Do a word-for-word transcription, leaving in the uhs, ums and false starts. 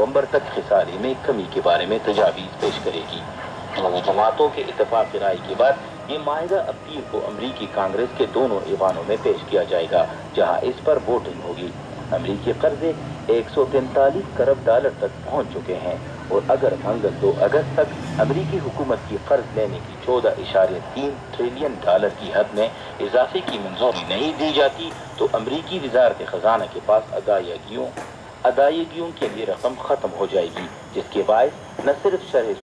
नवंबर तक खिसारे में कमी के बारे में तजावीज़ पेश करेगी। दोनों जमातों के इत्तेफाक राय के बाद ये माहिदा अप्रैल को अमरीकी कांग्रेस के दोनों ऐवानों में पेश किया जाएगा, जहां इस पर वोटिंग होगी। अमरीकी कर्जे एक सौ तैंतालीस खरब डॉलर तक पहुंच चुके हैं और अगर मंगल दो अगस्त तक अमरीकी हुकूमत की कर्ज लेने की चौदह इशारे तीन ट्रिलियन डॉलर की हद में इजाफे की मंजूरी नहीं दी जाती तो अमरीकी वजारत खजाना के पास अदायगियों अदायगियों के लिए रकम खत्म हो जाएगी, जिसके बायस न सिर्फ शरह